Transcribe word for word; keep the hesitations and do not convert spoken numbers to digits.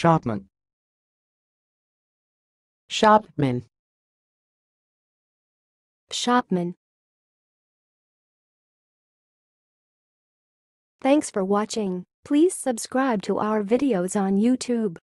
shopman, shopman, shopman. Thanks for watching. Please subscribe to our videos on YouTube.